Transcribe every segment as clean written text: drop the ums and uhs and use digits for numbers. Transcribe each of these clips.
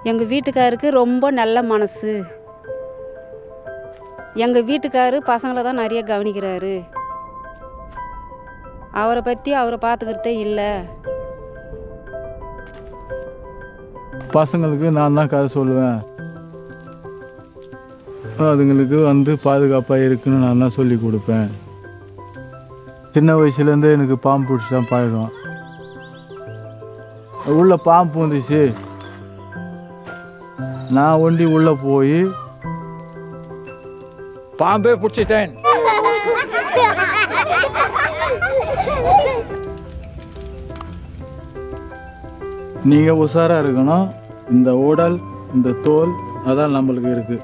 எங்கள் வீட்டுக்காருக்கு ரொம்ப நல்ல மனசு. எங்கள் வீட்டுக்காரு பசங்களை தான் நிறைய கவனிக்கிறாரு. அவரை பற்றி அவரை பார்த்துக்கிறதே இல்லை. பசங்களுக்கு நான் தான் கதை சொல்லுவேன். அதுங்களுக்கு பாதுகாப்பாக இருக்குன்னு நான் தான் சொல்லி கொடுப்பேன். சின்ன வயசுலேருந்தே எனக்கு பாம்பு பிடிச்சி தான் பழக்கம். உள்ளே பாம்பு வந்துச்சு, நான் ஒண்டி உள்ளே போய் பாம்பே பிடிச்சிட்டேன். நீங்கள் உஷாராக இருக்கணும். இந்த உடல், இந்த தோல், அதான் நம்மளுக்கு இருக்குது.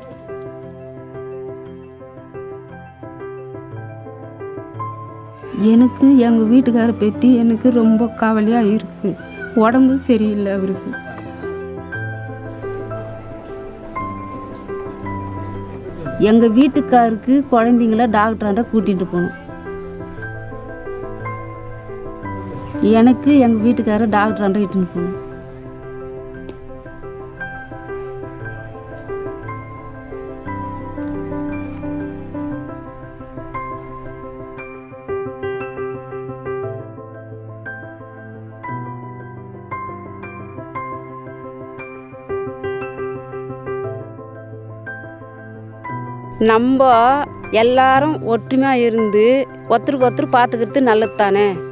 எனக்கு எங்கள் வீட்டுக்காரை பற்றி எனக்கு ரொம்ப கவலையாக இருக்குது. உடம்பு சரியில்லை அவருக்கு. எங்கள் வீட்டுக்காருக்கு குழந்தைங்கள டாக்டராண்ட கூட்டிகிட்டு போகணும். எனக்கு எங்கள் வீட்டுக்காரை டாக்டராண்ட இட்டுன்னு போகணும். நம்ம எல்லாரும் ஒற்றுமையாக இருந்து ஒருத்தருக்கு ஒருத்தர் பார்த்துக்கிறது நல்லது தானே.